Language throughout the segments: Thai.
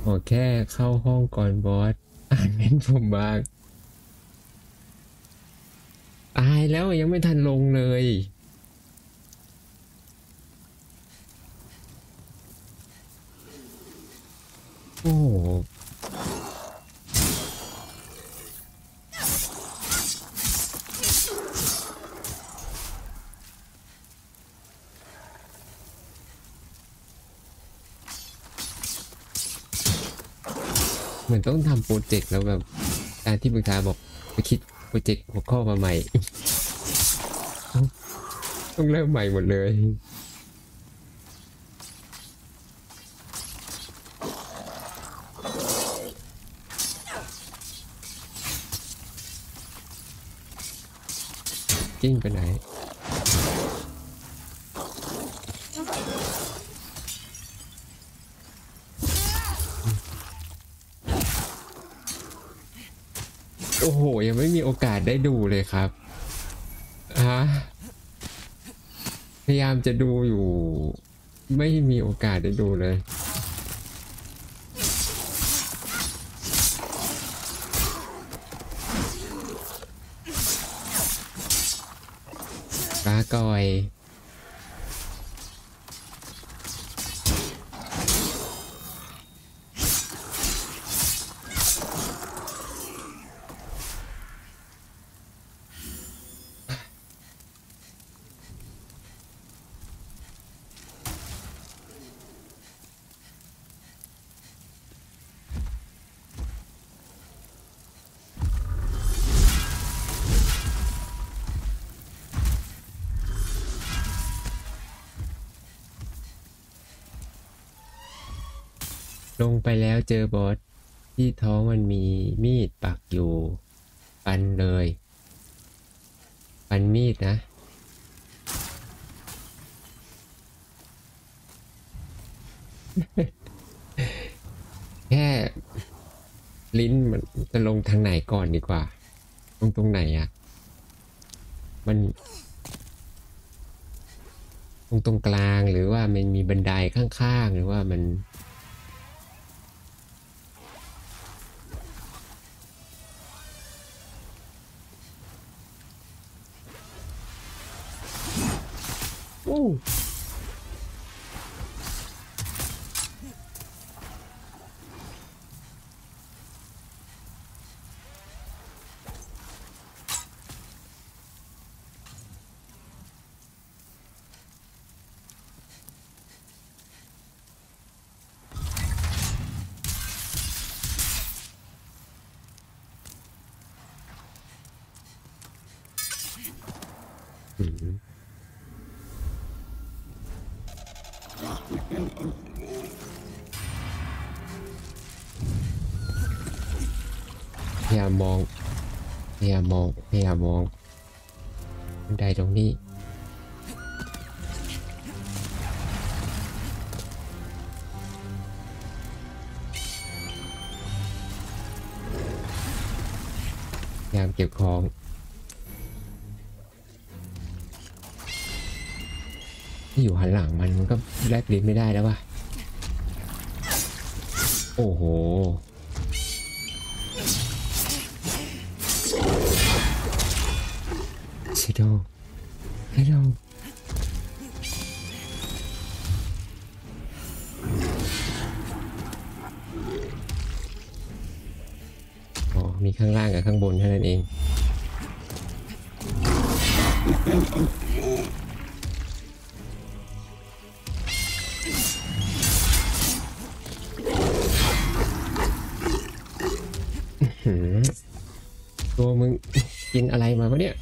ขอแค่เข้าห้องก่อนบอสอ่านเม้นต์ผมบ้างตายแล้วยังไม่ทันลงเลยโอ้โหเหมือนต้องทำโปรเจกต์แล้วแบบการที่ปรึกษาบอกไปคิดโปรเจกต์หัวข้อมาใหม่ต้องเริ่มใหม่หมดเลยกิ้งไปไหนโอ้โหยังไม่มีโอกาสได้ดูเลยครับฮะพยายามจะดูอยู่ไม่มีโอกาสได้ดูเลยปลาก่อยลงไปแล้วเจอบอสที่ท้องมันมีมีดปักอยู่ฟันเลยฟันมีดนะแค่ลิ้นมันจะลงทางไหนก่อนดีกว่าตรงไหนอะมันตรงกลางหรือว่ามันมีบันไดข้างๆหรือว่ามันโอ้พยายามมองพยายามมองพยายามมองบันไดตรงนี้พยายามเก็บของที่อยู่หันหลังมันก็แลบลิ้นไม่ได้แล้วว่ะโอ้โหชิโดฮัลโหลอ๋อมีข้างล่างกับข้างบนเท่านั้นเองตัวมึงกินอะไรมาวะเนี่ย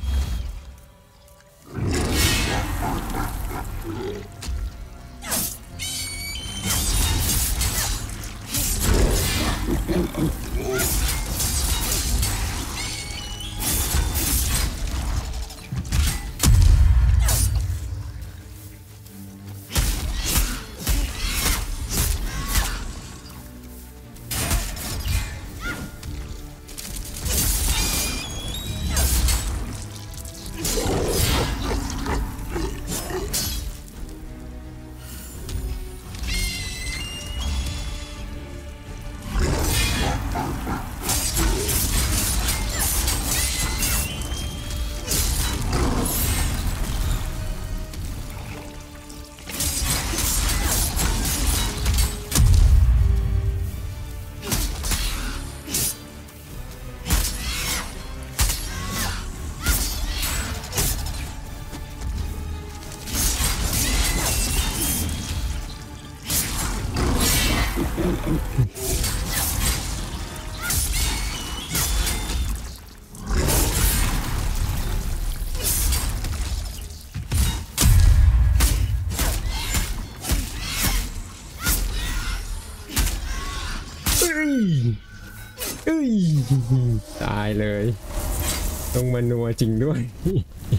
ตายเลยต้องมานัวจริงด้วย